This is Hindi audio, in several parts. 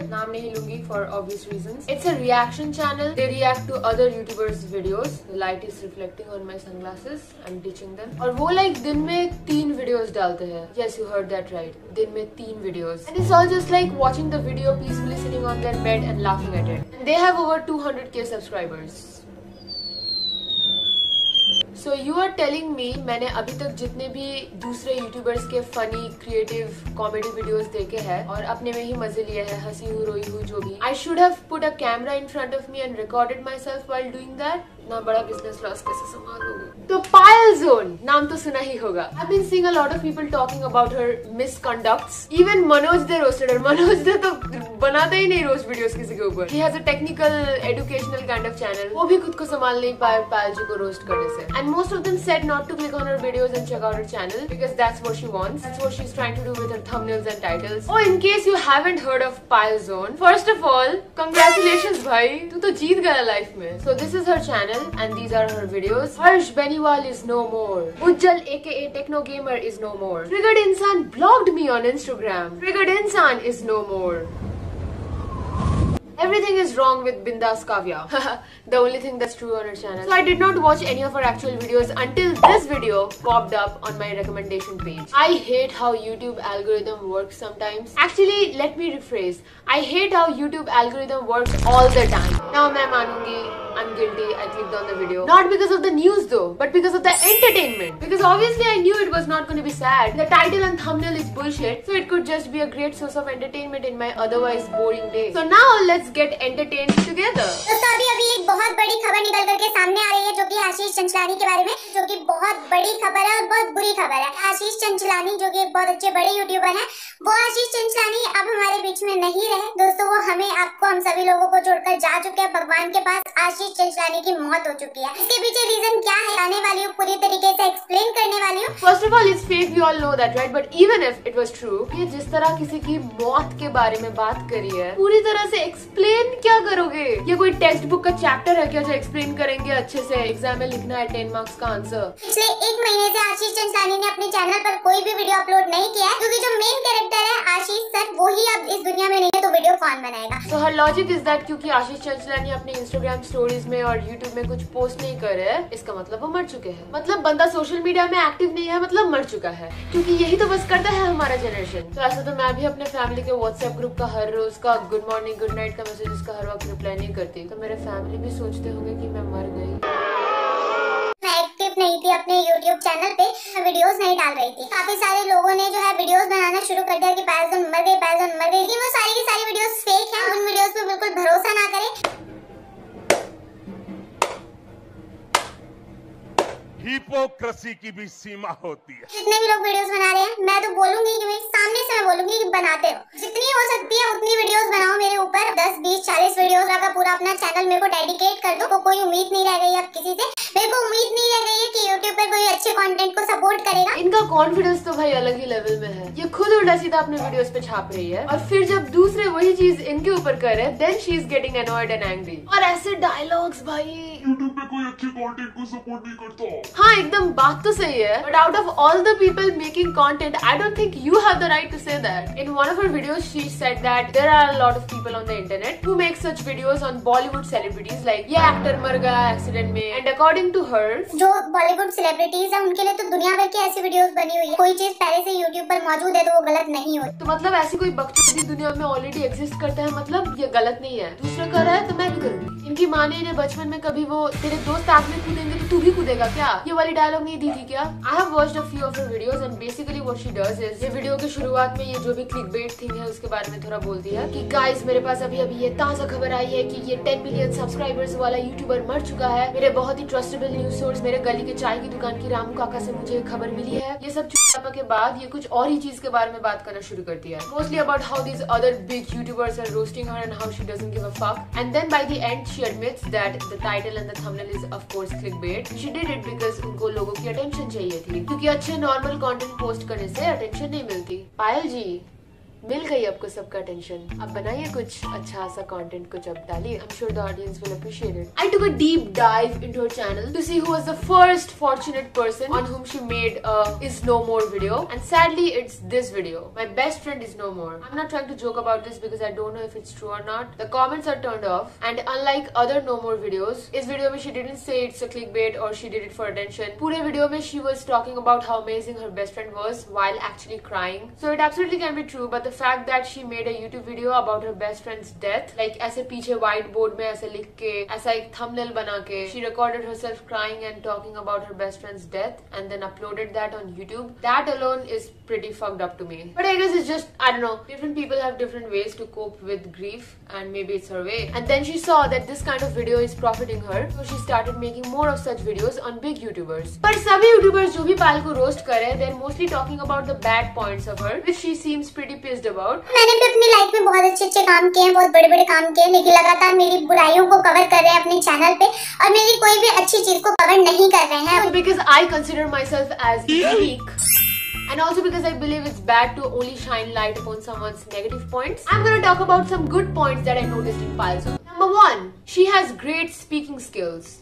नाम नहीं लूंगी for obvious reasons. It's a reaction channel, they react to other YouTubers videos. The light is reflecting on my sunglasses, I am teaching them. और वो लाइक दिन में 3 वीडियोस डालते हैं। Yes you heard that right, दिन में 3 videos. And it's all just like watching the video peacefully sitting on their bed and laughing at it. And they have over 200k subscribers. So you are telling me, मैंने अभी तक जितने भी दूसरे यूट्यूबर्स के फनी क्रिएटिव कॉमेडी वीडियोस देखे हैं और अपने में ही मजे लिए हैं, हंसी हुई रोई हुई जो भी, I should have put a camera in front of me and recorded myself while doing that? ना बड़ा बिजनेस लॉस कैसे संभालोगे? तो पायल जोन नाम तो सुना ही होगा। I've been seeing a lot of people talking about her misconducts. Even Manoj Dey roasted her. Manoj Dey तो बनाता ही नहीं रोस्ट वीडियोस किसी के ऊपर। He has a technical, educational kind of channel. वो भी खुद को संभाल नहीं पाए पायल जी को रोस्ट करने से। And most of them said not to click on her videos and check out her channel because that's what she wants. That's what she's trying to do with her thumbnails and titles. Oh, in case you haven't heard of Payal Zone, first of all, congratulations भाई, तू तो जीत गया लाइफ में। So this is her channel and these are her videos. Harsh Beniwal is no more. Ujjal aka Techno Gamer is no more. Triggered Insan blocked me on Instagram. Triggered Insan is no more. Everything is wrong with Bindas Kavya. The only thing that's true on her channel. So I did not watch any of her actual videos until this video popped up on my recommendation page. I hate how YouTube algorithm works sometimes. Actually, let me rephrase. I hate how YouTube algorithm works all the time. Now मैं मानूंगी I'm guilty. I clicked on the video. Not because of the news though, but because of the entertainment. Because obviously I knew it was not going to be sad. The title and thumbnail is bullshit. So it could just be a great source of entertainment in my otherwise boring day. So now let's get entertained together. दोस्तों अभी एक बहुत बड़ी खबर निकल करके सामने आ रही है जो कि आशीष चंचलानी के बारे में, जो कि बहुत बड़ी खबर है और बहुत बुरी खबर है। आशीष चंचलानी जो कि एक बहुत अच्छे बड़े यूट्यूबर हैं, वो आशीष चंचलानी अब हमारे बीच में नहीं रहे। दोस्तों वो हमें, आपको, हम सभी लोगों को छोड़कर जा चुके हैं भगवान के पास। आशीष चंचलानी की मौत हो चुकी है। इसके पीछे रीजन क्या है आने वाली हूँ, पूरी तरीके से एक्सप्लेन करने वाली हूँ। First of all, it's fake. We all know that, right? But even if it was true, ये जिस तरह किसी की मौत के बारे में बात करी है, पूरी तरह से एक्सप्लेन क्या करोगे? ये कोई टेक्स्ट बुक का चैप्टर है क्या जो एक्सप्लेन करेंगे अच्छे से? एग्जाम में लिखना है 10 मार्क्स का आंसर। पिछले 1 महीने से आशीष चंचलानी ने अपने चैनल पर कोई भी वीडियो अपलोड नहीं किया है, क्योंकि जो मेन कैरेक्टर है आशीष सर, वो ही अब इस दुनिया में नहीं है, तो वीडियो कौन बनाएगा? So her logic is that क्योंकि आशीष चंचलानी अपने इंस्टाग्राम स्टोरीज में और यूट्यूब में कुछ पोस्ट नहीं कर रहे, इसका मतलब वो मर चुके हैं। मतलब बंदा सोशल मीडिया में एक्टिव नहीं है, मतलब मर चुका है। क्योंकि यही तो बस करता है हमारा जनरेशन। तो ऐसा तो मैं भी अपने फैमिली के व्हाट्सएप ग्रुप का हर रोज का गुड मॉर्निंग गुड नाइट का मैसेजेस का हर वक्त रिप्लाई नहीं करती, तो मेरे फैमिली भी सोचते होंगे कि मैं मर गई। मैं एक्टिव नहीं थी अपने YouTube चैनल पे, मैं वीडियोस नहीं डाल रही थी। काफी सारे लोगों ने जो है वीडियोस बनाना शुरू कर दिया कि पायल जोन मर गई, पायल जोन मर गई। लेकिन वो सारी की सारी वीडियोस फेक हैं, उन वीडियोस पे बिल्कुल भरोसा ना करें। हिपोक्रेसी की भी सीमा होती है। जितने भी लोग वीडियोस बना रहे हैं, मैं तो बोलूंगी कि मेरे सामने से मैं बोलूंगी कि बनाते रहो, जितनी हो सकती है उतनी वीडियोस बनाओ मेरे ऊपर। 10, 20, 40 वीडियोस का पूरा अपना चैनल मेरे को डेडिकेट कर दो। तो कोई उम्मीद नहीं रह गई अब किसी से, मेरे को उम्मीद नहीं रह गई है कि यूट्यूब पर कोई अच्छे कंटेंट को सपोर्ट करेगा। इनका कॉन्फिडेंस तो भाई अलग ही लेवल में है। ये खुद उल्टा सीधा अपने वीडियोस पे छाप रही है और फिर जब दूसरे वही चीज इनके ऊपर करे, then she is getting annoyed and angry. और ऐसे डायलॉग्स भाई, यूट्यूब पे कोई अच्छे कंटेंट को सपोर्ट नहीं करता। हाँ एकदम बात तो सही है, but out of all the people making content, I don't think you have the right to say that. In one of her videos she said that there are a lot of people on the internet who make such videos on Bollywood celebrities, like ये एक्टर मर गया एक्सीडेंट में, एंड अकॉर्डिंग टू हर, जो बॉलीवुड सेलिब्रिटीज है उनके लिए तो दुनिया भर की ऐसी वीडियोस बनी हुई है। कोई चीज पहले से यूट्यूब पर मौजूद है तो वो गलत नहीं होती। तो मतलब ऐसी कोई बकचोदी दुनिया में ऑलरेडी एग्जिस्ट करता है, मतलब ये गलत नहीं है। दूसरा कर रहा है तो मैं भी करूंगी। इनकी माँ ने इन्हें बचपन में कभी वो तेरे दोस्त आग में कूदेंगे तो तू भी कूदेगा क्या, ये वाली डायलॉग नहीं दी थी क्या? I have watched a few of her videos and basically what she does is, ये वीडियो के शुरुआत में ये जो भी clickbait थिंग है उसके बारे में थोड़ा बोलती है कि गाइस मेरे पास अभी अभी ये ताजा खबर आई है कि ये 10 मिलियन सब्सक्राइबर्स वाला यूट्यूबर मर चुका है। मेरे बहुत ही ट्रस्टेबल न्यूज सोर्स मेरे गली के चाय की दुकान की रामू काका से मुझे खबर मिली है। ये सब चुप्पा के बाद ये कुछ और ही चीज के बारे में बात करना शुरू करती है, mostly about how these other big YouTubers are roasting her and how she doesn't give a fuck. And then by the end she admits that the title and the thumbnail is of course clickbait. She did it because उनको लोगों की अटेंशन चाहिए थी, क्योंकि अच्छे नॉर्मल कंटेंट पोस्ट करने से अटेंशन नहीं मिलती। पायल जी मिल गई आपको सबका अटेंशन, अब बनाइए कुछ अच्छा सा कंटेंट, कुछ अब डालिए. I'm sure the audience will appreciate it. I took a deep dive into her channel to see who was the first fortunate person on whom she made a Is No More video, and sadly it's this video. My best friend is no more. I'm not trying to joke about this because I don't know if it's true or not. The comments are turned off, and unlike other No More videos, इस video में she didn't say it's a clickbait or she did it for attention. पूरे video में she was talking about how amazing her best friend was while actually crying. So it absolutely can be true, but the fact that she made a YouTube video about her best friend's death, like ऐसे पीछे white board में ऐसे लिख के, ऐसा एक thumbnail बना के, she recorded herself crying and talking about her best friend's death and then uploaded that on YouTube. That alone is pretty fucked up to me. But I guess it's just, I don't know, different people have different ways to cope with grief, and maybe it's her way. And then she saw that this kind of video is profiting her, so she started making more of such videos on big YouTubers. पर सभी YouTubers जो भी पायल को रोस्ट करे, they're mostly talking about the bad points of her, which she seems pretty pissed about. मैंने भी अपनी लाइफ में बहुत अच्छे काम किए हैं, बहुत बड़े काम किए हैं, लेकिन लगातार मेरी बुराइयों को कवर कर रहे हैं अपने चैनल पे और मेरी कोई भी अच्छी चीज को कवर नहीं कर रहे हैं. So because I consider myself as unique, and also because I believe it's bad to only shine light upon someone's negative points, I'm gonna talk about some good points that I noticed in Payal Zone. Number 1, she has great speaking skills.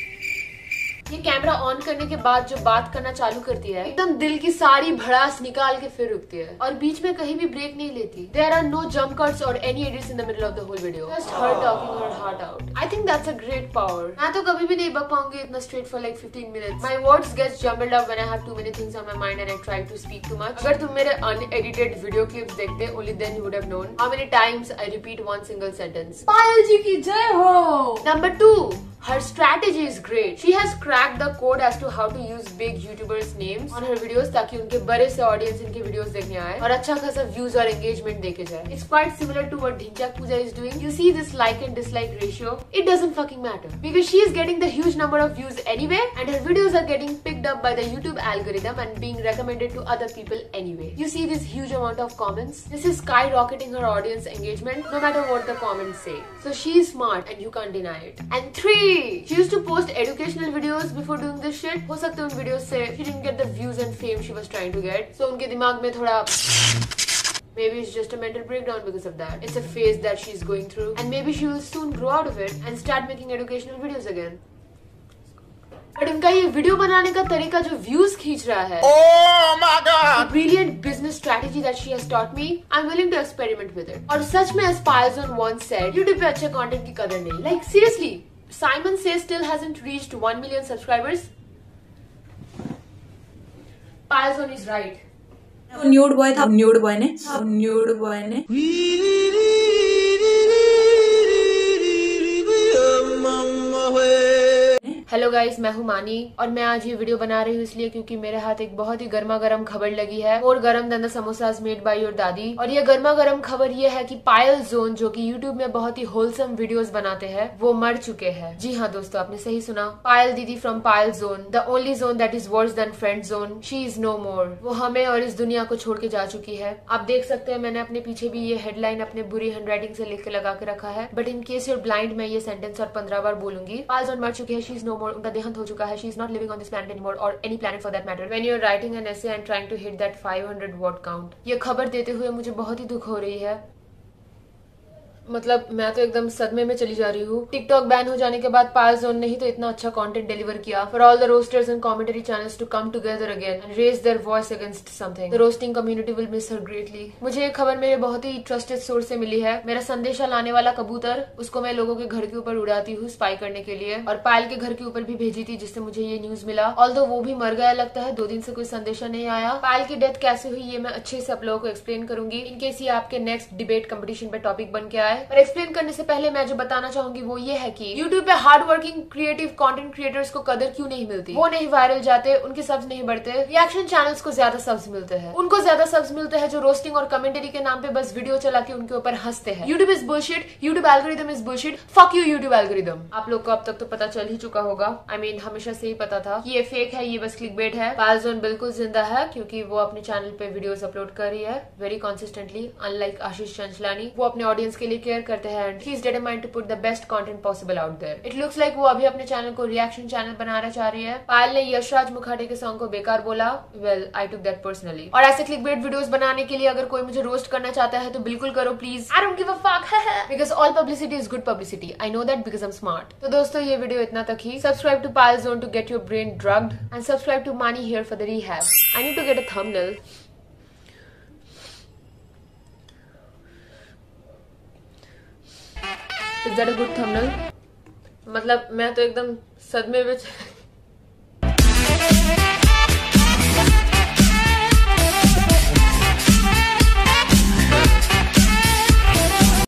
ये कैमरा ऑन करने के बाद जो बात करना चालू करती है, एकदम दिल की सारी भड़ास निकाल के फिर रुकती है और बीच में कहीं भी ब्रेक नहीं लेती. There are no jump cuts or any edits in the middle of the whole video. Just her talking her heart out. I think that's a great power. मैं तो कभी भी नहीं बक पाऊंगी इतना straight for like 15 minutes. My words get jumbled up when I have too many things on my mind and I try to speak too much. अगर तुम मेरे unedited video clips देखते, only then you would have known how many times I repeat one single sentence. पायल जी की जय हो. Number 2, her strategy is great. She has cracked the code as to how to use big YouTubers names on her videos ताकि उनके बड़े से audience इनके videos देखने आए और अच्छा खासा views और engagement देके जाए. It's quite similar to what Dhinchak Pooja is doing. You see this like and dislike ratio? It doesn't fucking matter because she is getting the huge number of views anyway, and her videos are getting picked up by the YouTube algorithm and being recommended to other people anyway. You see this huge amount of comments? This is skyrocketing her audience engagement no matter what the comments say. So she is smart and you can't deny it. And 3, she used to post educational videos before doing this shit. हो सकता है उन videos से she didn't get the views and fame she was trying to get. So उनके दिमाग में थोड़ा maybe it's just a mental breakdown because of that. It's a phase that she's going through, and maybe she will soon grow out of it and start making educational videos again. But उनका ये वीडियो बनाने का तरीका जो व्यूज खींच रहा है, oh my God, the brilliant business strategy that she has taught me, I'm willing to experiment with it. और सच में as Payal Zone once said, YouTube पे अच्छे कंटेंट की कदर नहीं. Like seriously, Simon Says still hasn't reached 1 million subscribers. Payal Zone is right. Nude boy था, न्यूड बॉय ने हेलो गाइस, मैं हूँ मानी और मैं आज ये वीडियो बना रही हूँ इसलिए क्योंकि मेरे हाथ एक बहुत ही गर्मा गर्म खबर लगी है. और गरम दंदा samosas made by your dadi. और ये गर्मा गर्म खबर ये है कि पायल जोन, जो कि यूट्यूब में बहुत ही होलसम वीडियोस बनाते हैं, वो मर चुके हैं. जी हाँ दोस्तों, आपने सही सुना. Payal didi from Payal zone, the only zone that is worse than friend zone, she is no more. वो हमें और इस दुनिया को छोड़ के जा चुकी है. आप देख सकते हैं मैंने अपने पीछे भी ये हेडलाइन अपने बुरी हैंडराइटिंग से लिख के लगा के रखा है. But in case you're blind, मैं ये सेंटेंस और 15 बार बोलूंगी. पायल जोन मर चुकी है, शी इज नो मोर. उनका देहांत हो चुका है. She is not living on this planet anymore or any planet for that matter. When you're writing an essay and trying to hit that 500 word count, ये खबर देते हुए मुझे बहुत ही दुख हो रही है. मतलब मैं तो एकदम सदमे में चली जा रही हूँ. टिकटॉक बैन हो जाने के बाद पायल जोन ने ही तो इतना अच्छा कंटेंट डिलीवर किया for all the roasters and commentary channels to come together again and raise their voice against something. The roasting community will miss her greatly. मुझे ये खबर मेरे बहुत ही ट्रस्टेड सोर्स से मिली है. मेरा संदेशा लाने वाला कबूतर, उसको मैं लोगों के घर के ऊपर उड़ाती हूँ स्पाई करने के लिए, और पायल के घर के ऊपर भी भेजी थी जिससे मुझे ये न्यूज मिला. ऑल्दो वो भी मर गया लगता है, 2 दिन से कोई संदेशा नहीं आया. पायल की डेथ कैसे हुई ये मैं अच्छे से आप लोगों को एक्सप्लेन करूंगी इनकेस ये आपके नेक्स्ट डिबेट कंपटीशन पे टॉपिक बन के आए. पर एक्सप्लेन करने से पहले मैं जो बताना चाहूंगी वो ये है कि YouTube पे hard working creative content creators को कदर क्यों नहीं मिलती. वो नहीं वायरल जाते, उनके सब्स नहीं बढ़ते. रिएक्शन चैनल्स को ज्यादा सब्स मिलते हैं. उनको ज्यादा सब्स मिलते हैं जो रोस्टिंग और कमेंटरी के नाम पे बस वीडियो चला के उनके ऊपर हंसते हैं. YouTube is bullshit, YouTube algorithm is bullshit, fuck you YouTube algorithm. आप लोग को अब तक तो पता चल ही चुका होगा. I mean, हमेशा से ही पता था कि ये फेक है, ये बस क्लिकबेट है. पायल जोन बिल्कुल जिंदा है क्योंकि वो अपने चैनल पे वीडियोस अपलोड कर रही है very consistently, unlike Ashish Chanchlani. वो अपने ऑडियंस के लिए केयर करते हैं and he is determined to put the best content possible out there. It looks like वो अभी अपने चैनल को रिएक्शन चैनल बनाना चाह रही है। पायल ने यशराज मुखाटे के सॉन्ग को बेकार बोला, well I took that personally. और ऐसे क्लिकबेट वीडियोस बनाने के लिए अगर कोई मुझे रोस्ट करना चाहता है तो बिल्कुल करो please, I don't give a fuck because all publicity is good publicity. I know that because I am smart. तो दोस्तों ये वीडियो इतना तक ही। Subscribe to Payal zone to get your brain drugged and subscribe to Mani here for the rehab. I need to get a thumbnail. Is that a good thumbnail? मतलब मैं तो एकदम सदमे में